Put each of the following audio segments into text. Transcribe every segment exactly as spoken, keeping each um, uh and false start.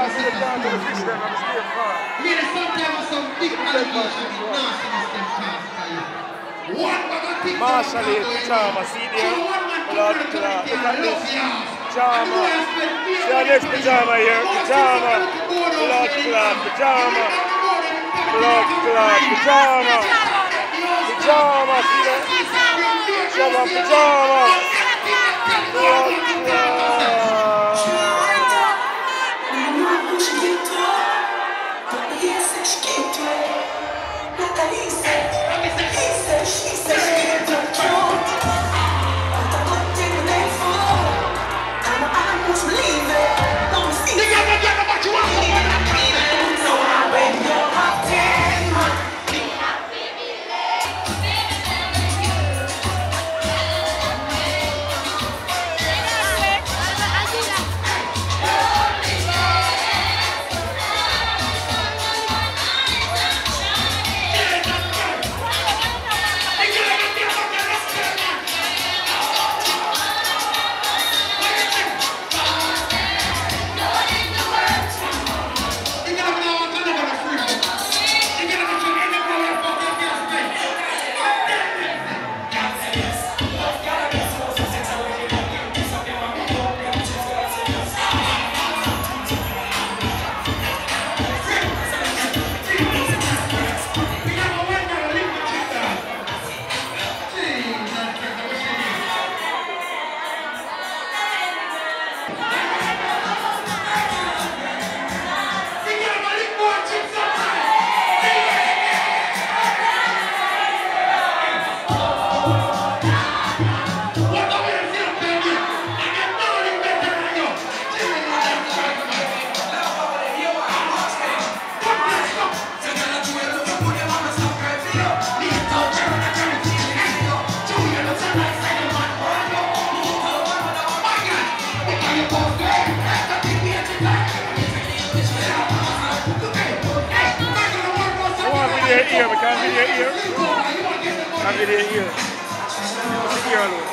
I see the down to the fish them, I'm still far. Yeah, sometimes some big allegation in nastiness them cast by you. One bag of things Marshall is Charmer, see there? Blood clot, look at this. Charmer. See our next pajama here, pajama. Blood clot, pajama. Blood clot, pajama. Pajama, see that? Pajama, pajama. Blood clot. She said she can't tell the truth. But I wouldn't take the name for. And I was leaving. Don't see. You got to get what you want. So I went your hot ten. Here, we can't video here. Can't video here. What's the ear alone?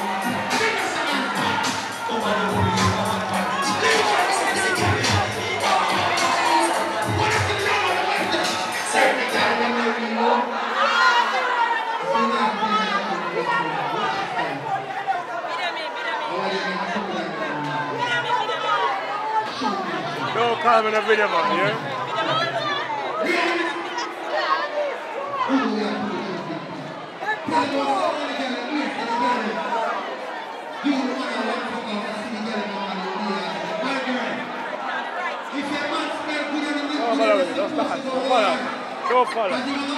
Don't call me in a video, man, yeah? Don't follow me, don't start. Don't follow. Don't follow.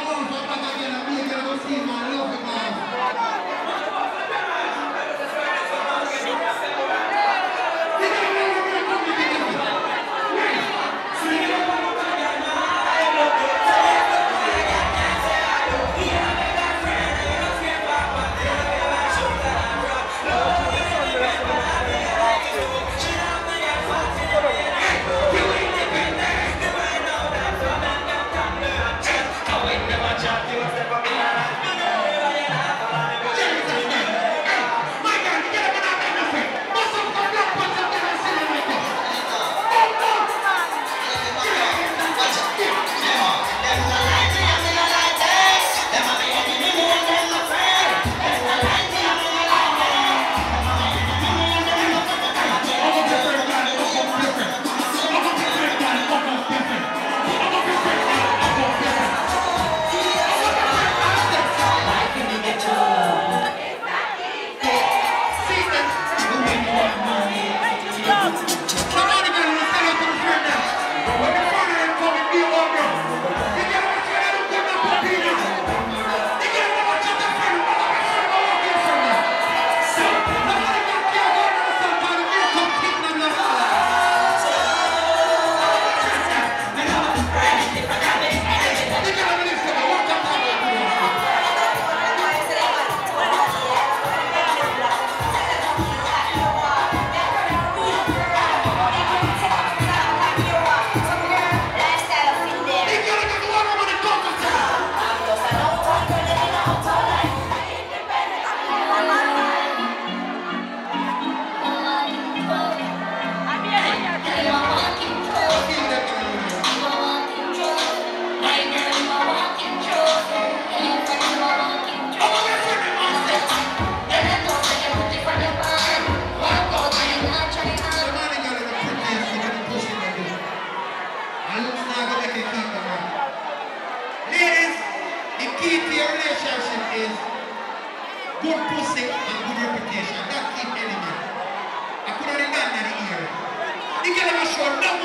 Never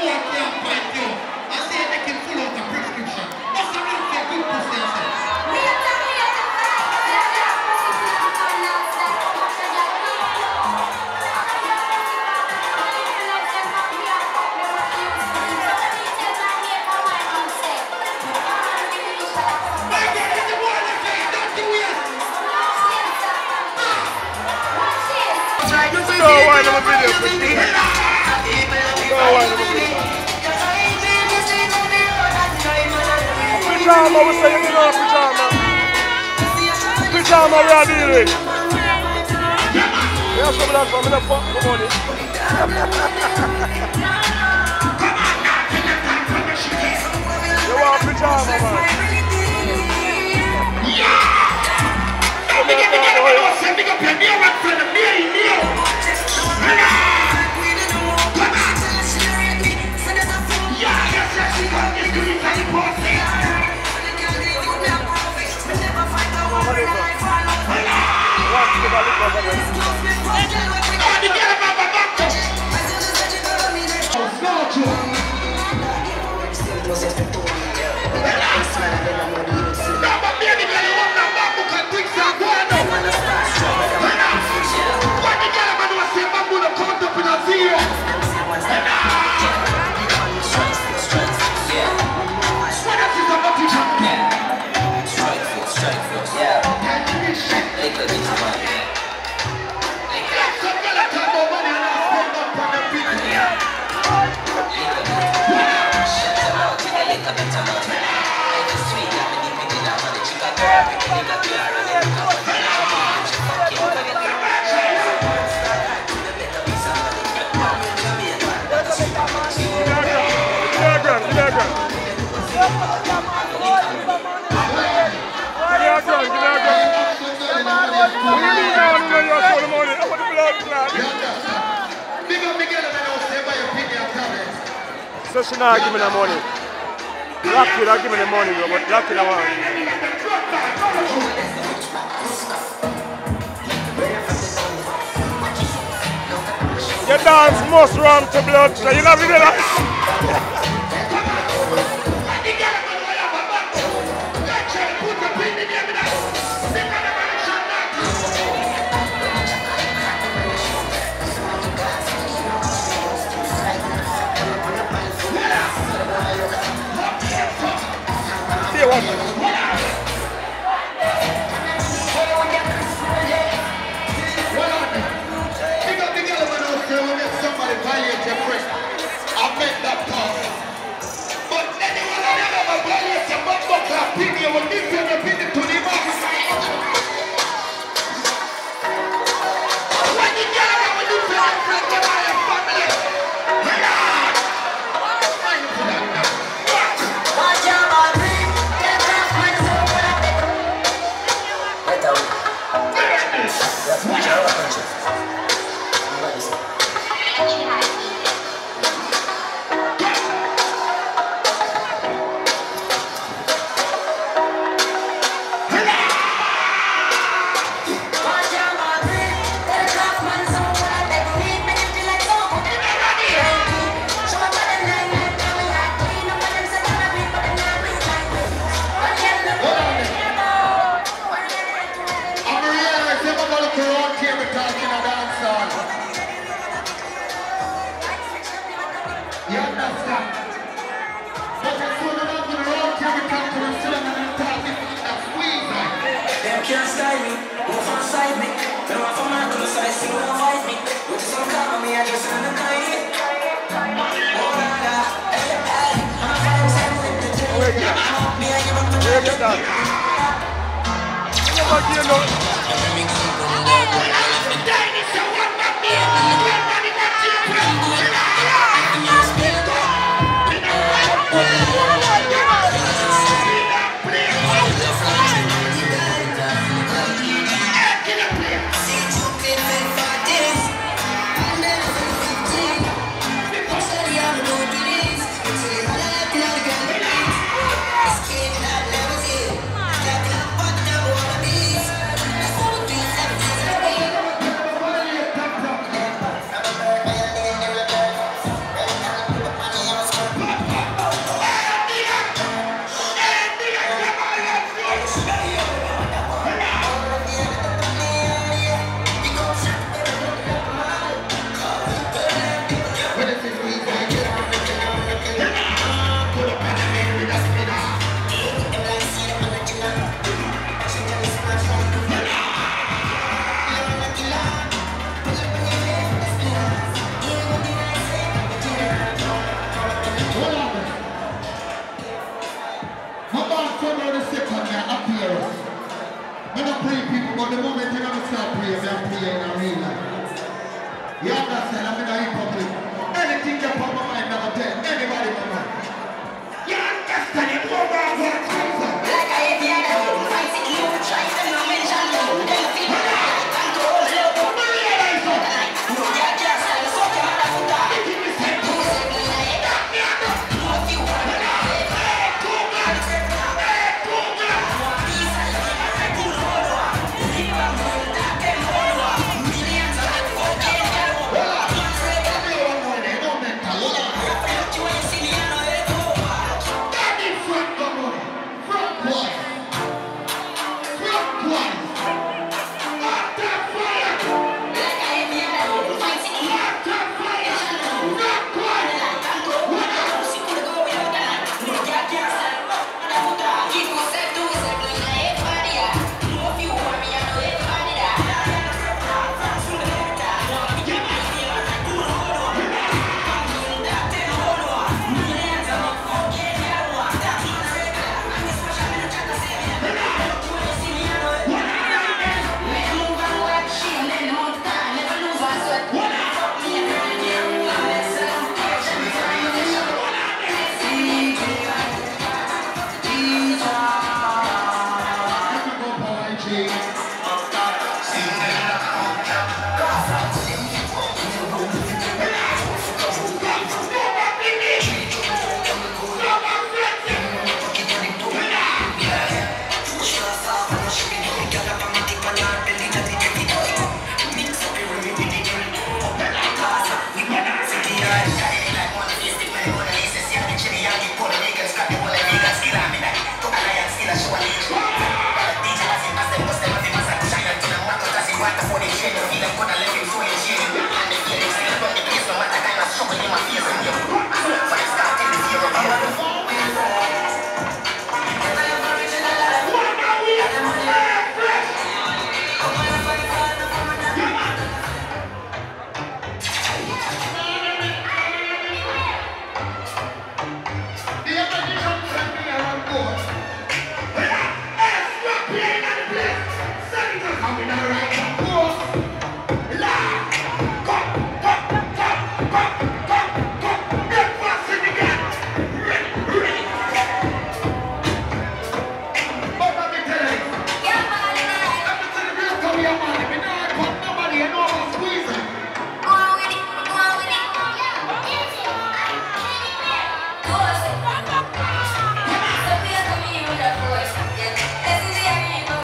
more can't fight you. I say they can full out the prescription. That's a real thing, good pussy yourself. Go on in the video, please. Go on in the video. Pyjama, we say you know pyjama. Pyjama we are dealing. You have some of that for me, the fuck for money. You want pyjama, man? I'm going to get a send me up your near one friend of me, near. Yeah, yes, yes, she got this to me, tiny pussy. So she not give me the money. Rocky not give me the money, bro, but Rocky not want. Your dance must run to blood, so you not really like. You understand?